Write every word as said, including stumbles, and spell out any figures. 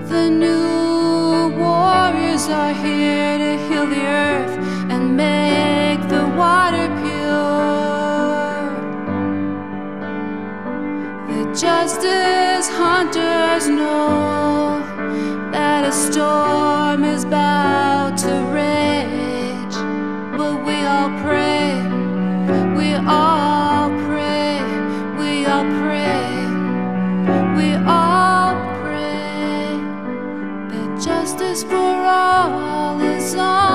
The new warriors are here to heal the earth and make the water pure. The justice hunters know that a storm is about to rage, but we all pray, we all pray, we all pray, we all pray that justice for all is on.